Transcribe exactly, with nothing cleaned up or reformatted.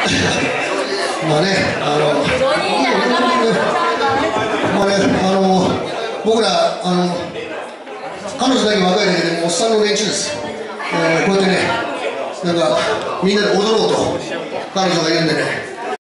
まあね、あの、まあね、あの、僕ら、あの、彼女だけ若いだけでもおっさんの連中です。えー、こうやってね、なんか、みんなで踊ろうと、彼女が言うんでね。